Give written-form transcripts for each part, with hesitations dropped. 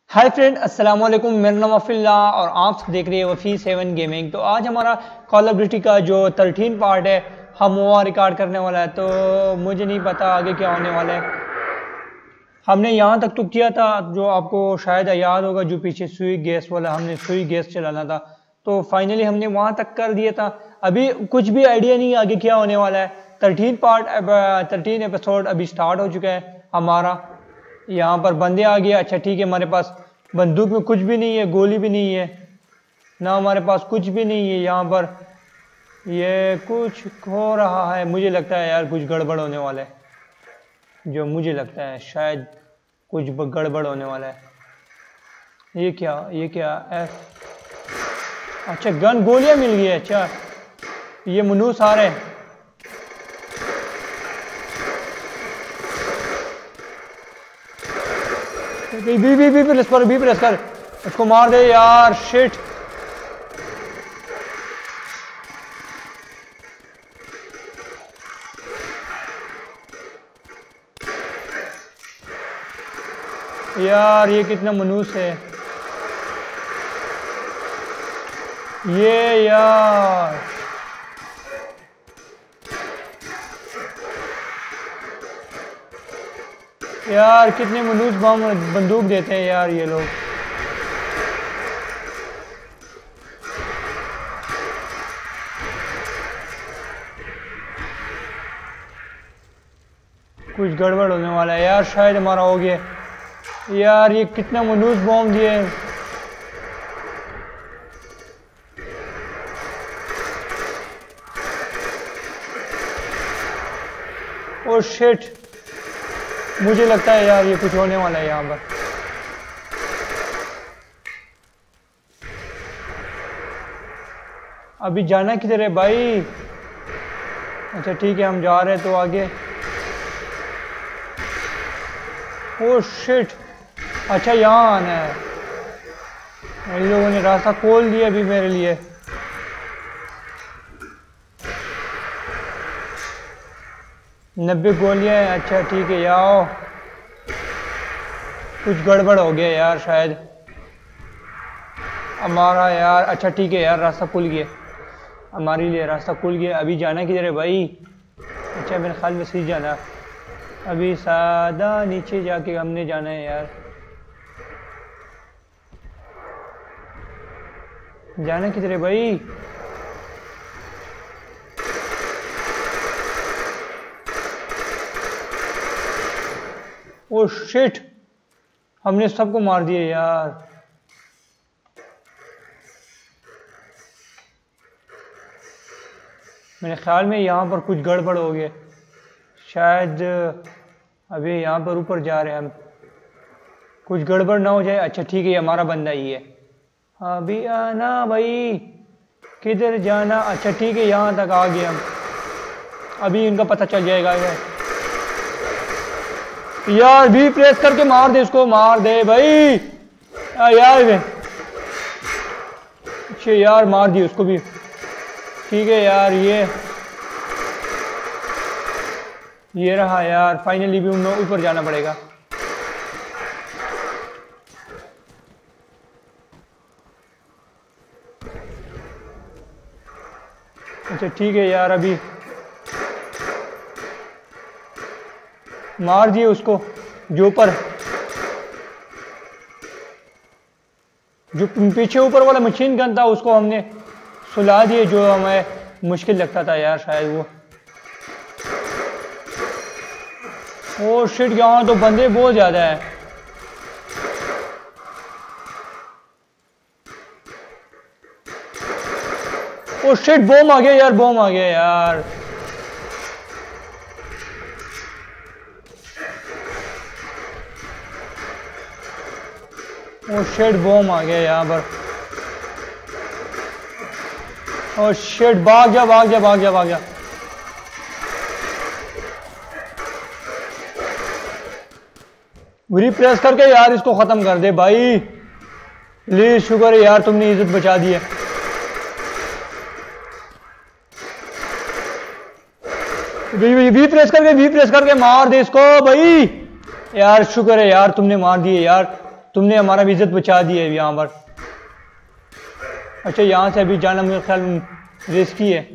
Hi friend, अस्सलाम वालेकुम। मेरा नाम अफिल्ला और आप देख रहे हैं वफ़ी 7 गेमिंग। तो आज हमारा कॉल ऑफ ड्यूटी का जो 13 पार्ट है हम वो रिकॉर्ड करने वाला है। तो मुझे नहीं पता आगे क्या होने वाला है। हमने यहाँ तक तो किया था, जो आपको शायद याद होगा, जो पीछे सुई गैस वाला हमने सुई गैस चलाना था। तो फाइनली हमने वहाँ तक कर दिया था। अभी कुछ भी आइडिया नहीं आगे क्या होने वाला है। 13 एपिसोड अभी स्टार्ट हो चुका है हमारा। यहाँ पर बंदे आ गए। अच्छा ठीक है, हमारे पास बंदूक में कुछ भी नहीं है, गोली भी नहीं है ना, हमारे पास कुछ भी नहीं है। यहाँ पर ये कुछ हो रहा है, मुझे लगता है यार कुछ गड़बड़ होने वाला है। जो मुझे लगता है शायद कुछ गड़बड़ होने वाला है। ये क्या है? अच्छा गन गोलियां मिल गई है। अच्छा ये मनूस आ रहे हैं। बी प्रेस कर उसको मार दे यार। शिट, यार ये कितना मनूस है ये यार। यार कितने मनूस बंदूक देते हैं यार ये लोग। कुछ गड़बड़ होने वाला है यार, शायद हमारा हो गया यार। ये कितना मनूस बॉम्ब दिए। ओ शिट, मुझे लगता है यार ये कुछ होने वाला है यहाँ पर। अभी जाना किधर है भाई? अच्छा ठीक है, हम जा रहे हैं तो आगे। ओ शिट, अच्छा यहाँ आना है। इन लोगों ने रास्ता खोल दिया अभी मेरे लिए। 90 गोलियां हैं। अच्छा ठीक है, आओ। कुछ गड़बड़ हो गया यार शायद हमारा यार। अच्छा ठीक है यार, रास्ता खुल गया हमारे लिए, रास्ता खुल गया। अभी जाना किधर है भाई? अच्छा मेरे ख्याल में सीधे जाना। अभी सादा नीचे जाके हमने जाना है यार। जाना किधर है भाई? ओ शिट, हमने सबको मार दिया यार। मेरे ख्याल में यहाँ पर कुछ गड़बड़ हो गया शायद। अभी यहाँ पर ऊपर जा रहे हैं हम, कुछ गड़बड़ ना हो जाए। अच्छा ठीक है, हमारा बंदा ही है। अभी आना भाई, किधर जाना? अच्छा ठीक है, यहाँ तक आ गए हम। अभी इनका पता चल जाएगा यार। भी प्रेस करके मार दे इसको, मार दे भाई यार। अच्छा यार मार दी उसको भी। ठीक है यार, ये रहा यार। फाइनली भी उन्हें ऊपर जाना पड़ेगा। अच्छा ठीक है यार, अभी मार दिए उसको। जो ऊपर, जो पीछे ऊपर वाला मशीन गन था उसको हमने सुला दिए, जो हमें मुश्किल लगता था यार शायद वो। ओ शिट, यहाँ तो बंदे बहुत ज्यादा है। ओ शिट, बॉम्ब आ गया यार, बॉम्ब आ गया यार। ओ शिट, बॉम्ब आ गया यहाँ पर। ओ शिट, भाग जा भाग जा भाग जा भाग जा। प्रेस करके यार इसको खत्म कर दे भाई प्लीज। शुक्र है यार, तुमने इज्जत बचा दी है। वी प्रेस करके मार दे इसको भाई। यार शुक्र है यार, तुमने मार दिए यार। तुमने हमारा भी इज्जत बचा दी है यहाँ पर। अच्छा यहाँ से अभी जाना मेरे ख्याल में रिस्की है।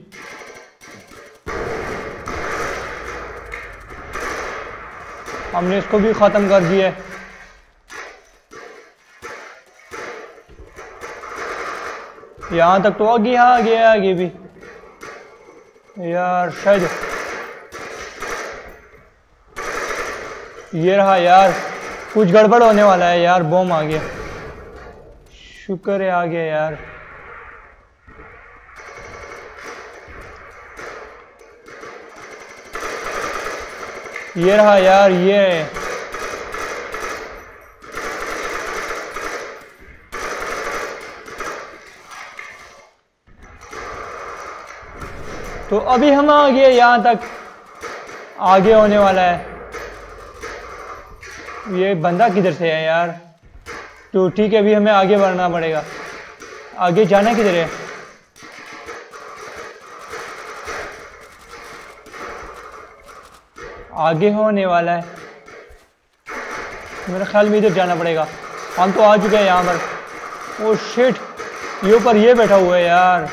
हमने इसको भी ख़त्म कर दिया है। यहाँ तक तो आगे भी यार शायद ये रहा यार, कुछ गड़बड़ होने वाला है यार। बॉम्ब आ गया, शुक्र है आ गया यार। ये रहा यार ये। तो अभी हम आ गए यहाँ तक, आगे होने वाला है। ये बंदा किधर से है यार? तो ठीक है, अभी हमें आगे बढ़ना पड़ेगा। आगे जाना किधर है? आगे होने वाला है मेरे ख्याल में, इधर जाना पड़ेगा। हम तो आ चुके हैं यहाँ पर। ओ शिट, ये ऊपर ये बैठा हुआ है यार।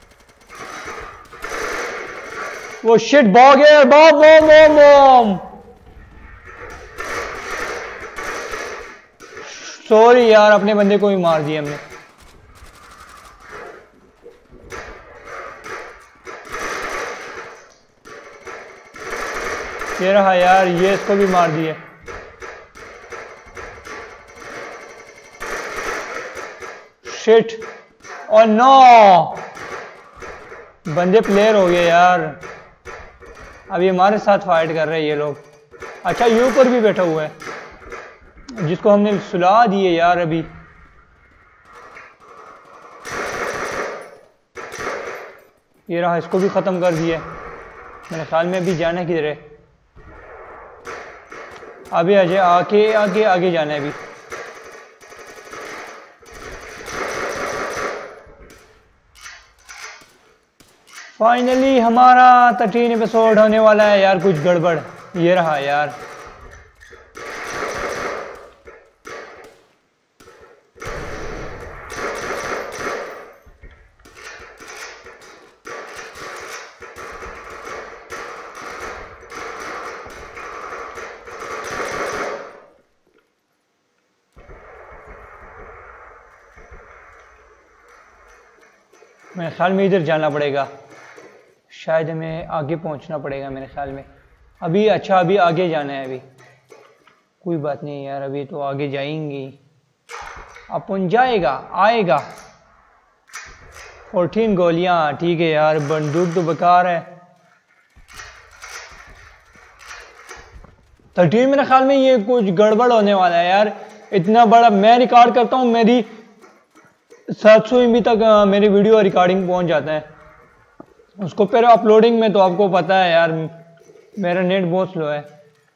वो शिट, बॉग है, bomb bomb bomb bomb. Sorry यार, अपने बंदे को ही मार दिया हमने। ये रहा यार ये, इसको भी मार दिया। शिट, और नो, बंदे प्लेयर हो गए यार। अभी हमारे साथ फाइट कर रहे हैं ये लोग। अच्छा ये ऊपर भी बैठा हुआ है जिसको हमने सुला दिए यार। अभी ये रहा, इसको भी खत्म कर दिया मेरे ख्याल में। अभी जाना किधर है? अभी आगे आगे आगे आगे जाना है अभी। फाइनली हमारा 13 एपिसोड होने वाला है यार। कुछ गड़बड़, ये रहा यार। मेरे ख्याल में इधर जाना पड़ेगा, शायद हमें आगे पहुंचना पड़ेगा मेरे ख्याल में। अभी अच्छा, अभी आगे जाना है। अभी कोई बात नहीं यार, अभी तो आगे जाएंगे, अपन जाएगा आएगा। 14 गोलियां, ठीक है यार। बंदूक तो बेकार है। 13 मेरे ख्याल में ये कुछ गड़बड़ होने वाला है यार। इतना बड़ा मैं रिकॉर्ड करता हूँ, मेरी 700 MB तक मेरी वीडियो रिकॉर्डिंग पहुंच जाता है। उसको फिर अपलोडिंग में तो आपको पता है यार, मेरा नेट बहुत स्लो है।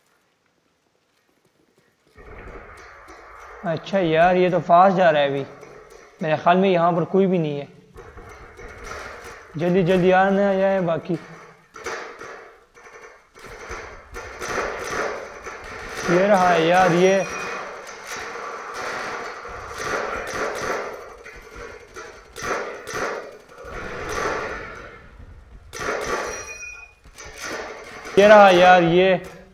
अच्छा यार ये तो फास्ट जा रहा है। अभी मेरे ख्याल में यहाँ पर कोई भी नहीं है। जल्दी जल्दी आना जाए बाकी। ये रहा है यार ये। ये रहा यार ये।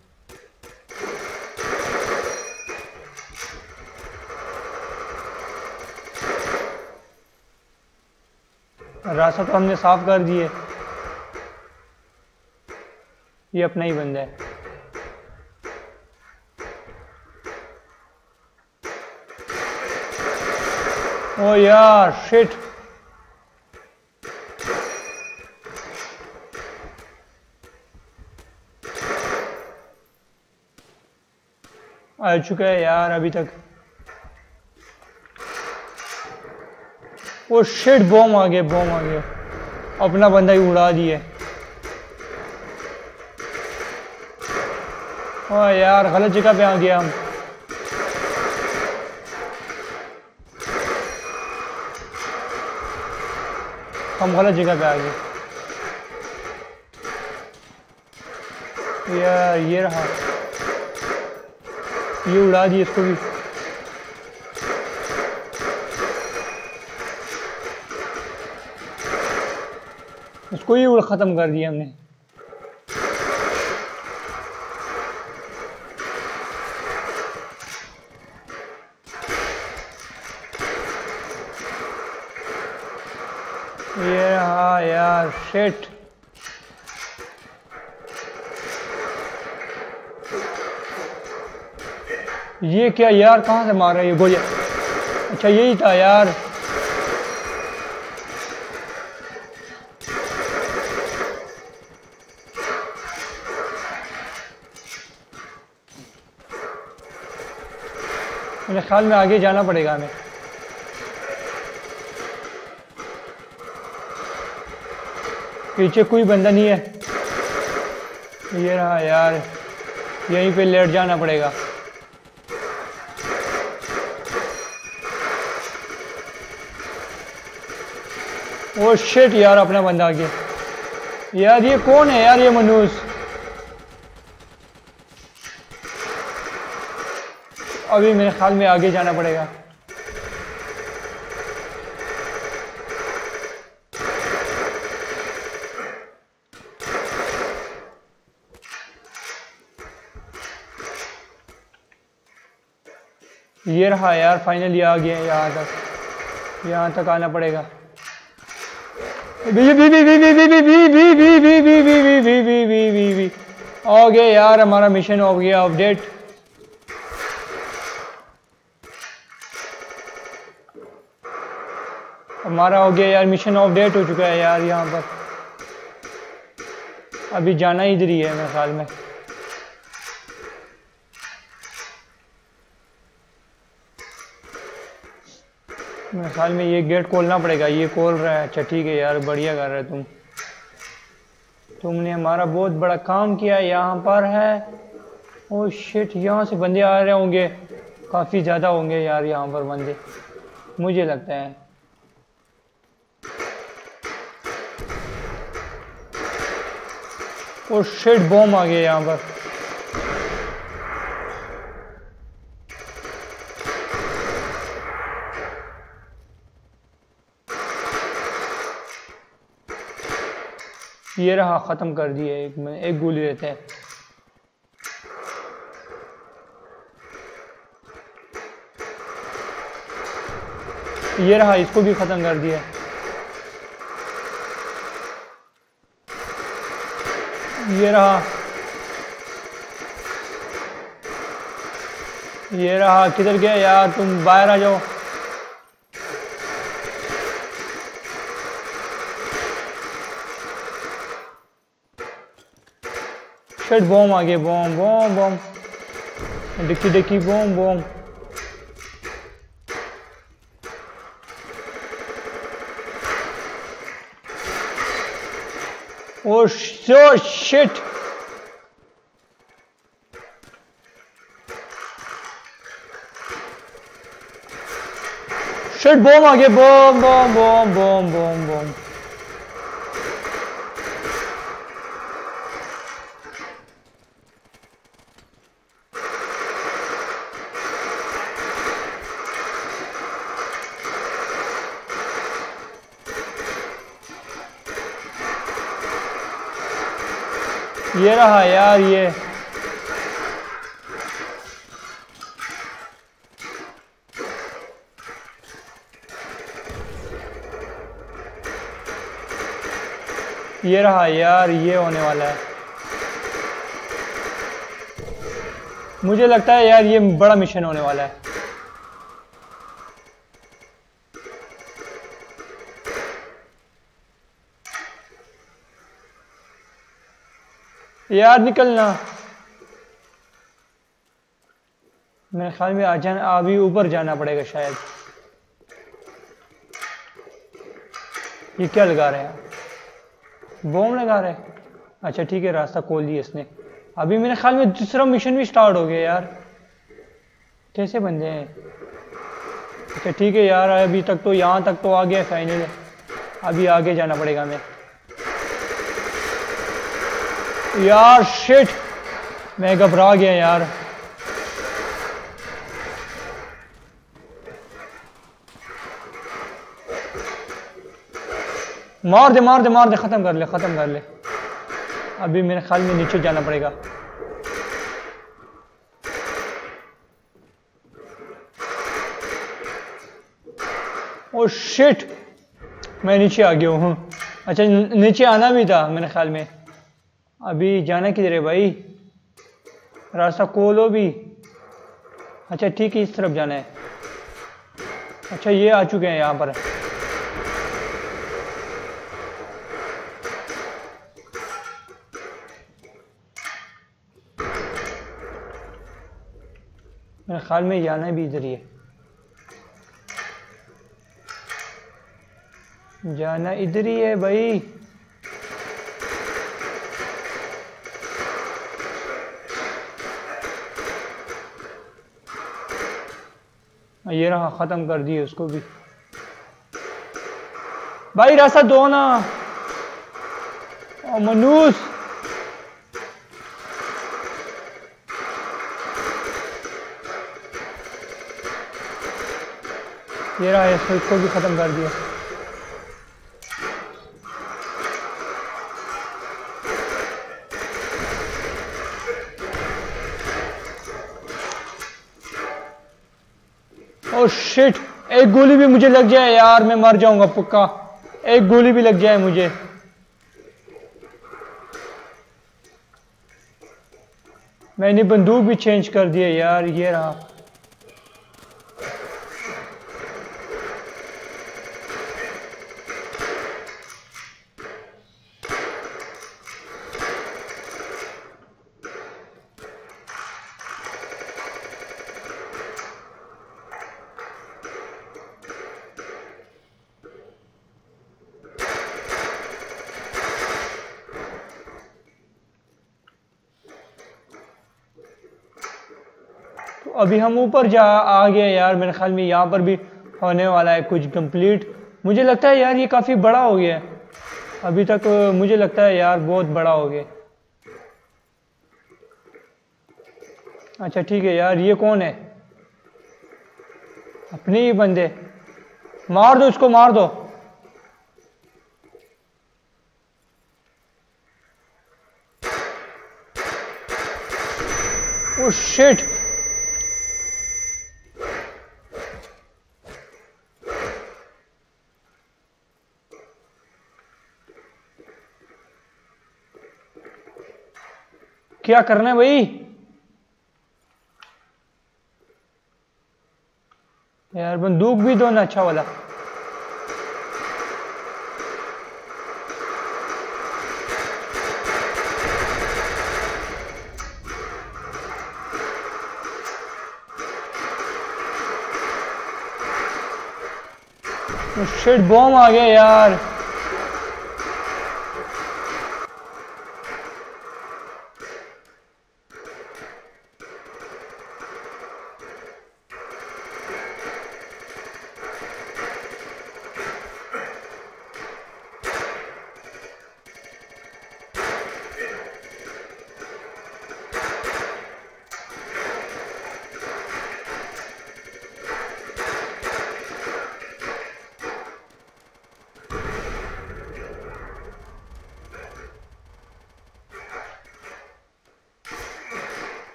रास्ता तो हमने साफ कर दिए। ये अपना ही बंदा है। ओ यार शिट, आ चुका है यार अभी तक। वो शिट, बॉम्ब आ गया, बॉम्ब आ गया। अपना बंदा ही उड़ा दिए। ओ यार गलत जगह पे आ गया हम। गलत जगह पे आ गए यार। ये रहा, ये उड़ा दिए इसको भी। उसको ही ख़त्म कर दिया हमने। ये हाँ यार शिट। ये क्या यार, कहाँ से मार रहा है ये गोलियां? अच्छा यही था यार। मेरे ख्याल में आगे जाना पड़ेगा हमें। पीछे कोई बंदा नहीं है। ये रहा यार, यहीं पे लेट जाना पड़ेगा। ओ शिट यार, अपना बंदा आ गया यार। ये कौन है यार, ये मनुष्य? अभी मेरे ख्याल में आगे जाना पड़ेगा। ये रहा यार, फाइनली आ गए यहाँ तक। यहाँ तक आना पड़ेगा। हो गया यार, हमारा मिशन हो गया अपडेट। हमारा हो गया यार, मिशन अपडेट हो चुका है यार। यहाँ पर अभी जाना इधर ही है मेरे ख्याल में। मेरे ख्याल में ये गेट खोलना पड़ेगा। ये खोल रहा है, अच्छा ठीक है यार, बढ़िया कर रहे हो तुमने हमारा बहुत बड़ा काम किया। यहाँ पर है, ओह शिट, यहाँ से बंदे आ रहे होंगे, काफ़ी ज़्यादा होंगे यार यहाँ पर बंदे, मुझे लगता है। ओह शिट, बॉम्ब आ गया यहाँ पर। ये रहा, ख़त्म कर दिए। एक गोली रहते हैं। ये रहा, इसको भी ख़त्म कर दिया। ये रहा, ये रहा। किधर गया यार तुम? बाहर आ जाओ। शिट, बॉम्ब आ गया। बॉम्ब बॉम्ब बॉम्ब, डिक्की डिक्की bomb bomb. Oh shit, shit, bomb आ गया। Bomb bomb bomb bomb bomb bomb. ये रहा यार, ये रहा यार, ये होने वाला है। मुझे लगता है यार ये बड़ा मिशन होने वाला है। यार निकलना। मेरे ख्याल में अभी ऊपर जाना पड़ेगा शायद। ये क्या लगा रहे हैं? बॉम्ब लगा रहे हैं। अच्छा ठीक है, रास्ता खोल दिया इसने। अभी मेरे ख्याल में दूसरा मिशन भी स्टार्ट हो गया यार। कैसे बंदे हैं? अच्छा ठीक है यार, अभी तक तो यहाँ तक तो आ गया फाइनल। अभी आगे जाना पड़ेगा हमें। यार शिट, मैं घबरा गया यार। मार दे मार दे मार दे, खत्म कर ले खत्म कर ले। अभी मेरे ख्याल में नीचे जाना पड़ेगा। ओ शिट, मैं नीचे आ गया हूँ। अच्छा नीचे आना भी था मेरे ख्याल में। अभी जाना किधर है भाई, रास्ता खोलो भी। अच्छा ठीक है, इस तरफ जाना है। अच्छा ये आ चुके हैं यहाँ पर। मेरे ख्याल में जाना भी इधर ही है, जाना इधर ही है भाई। ये रहा, खत्म कर दिए उसको भी। भाई रास्ता दो ना, ओ मनूस। ये रहा, इसको भी खत्म कर दिया। ओह शिट, एक गोली भी मुझे लग जाए यार, मैं मर जाऊंगा पक्का। एक गोली भी लग जाए मुझे। मैंने बंदूक भी चेंज कर दिया यार। ये रहा। तो अभी हम ऊपर जा आ गए यार। मेरे ख्याल में यहाँ पर भी होने वाला है कुछ कंप्लीट। मुझे लगता है यार ये काफ़ी बड़ा हो गया है अभी तक। मुझे लगता है यार बहुत बड़ा हो गया। अच्छा ठीक है यार, ये कौन है? अपने ही बंदे। मार दो इसको, मार दो। ओह शिट, क्या करना है भाई? यार बंदूक भी दो ना अच्छा वाला। शिट, बॉम्ब आ गया यार।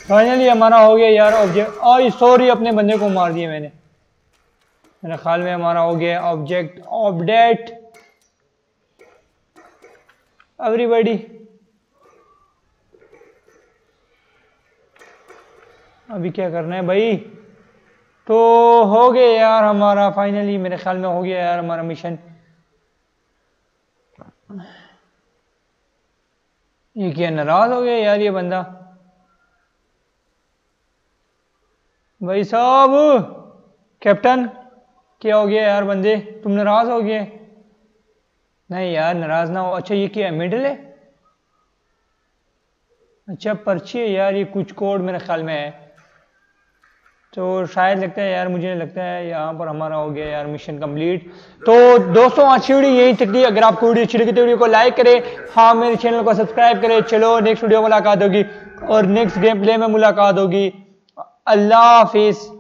फाइनली हमारा हो गया यार ऑब्जेक्ट। और सॉरी अपने बंदे को मार दिया मैंने। मेरे ख्याल में हमारा हो गया ऑब्जेक्ट अपडेट। एवरीबॉडी अभी क्या करना है भाई? तो हो गया यार हमारा फाइनली, मेरे ख्याल में हो गया यार हमारा मिशन। ये क्या नाराज हो गया यार ये बंदा? भाई साहब, कैप्टन क्या हो गया यार बंदे, तुम नाराज हो गए? नहीं यार नाराज ना हो। अच्छा ये क्या है, मेडल है? अच्छा पर्ची है यार, ये कुछ कोड मेरे ख्याल में है। तो शायद लगता है यार, मुझे नहीं लगता है यहाँ पर हमारा हो गया यार मिशन कंप्लीट। तो दोस्तों आज की वीडियो यही तक थी। अगर आपको वीडियो अच्छी लगी तो वीडियो को लाइक करें, हाँ मेरे चैनल को सब्सक्राइब करें। चलो नेक्स्ट वीडियो मुलाकात होगी और नेक्स्ट गेम प्ले में मुलाकात होगी। अल्लाह हाफिज।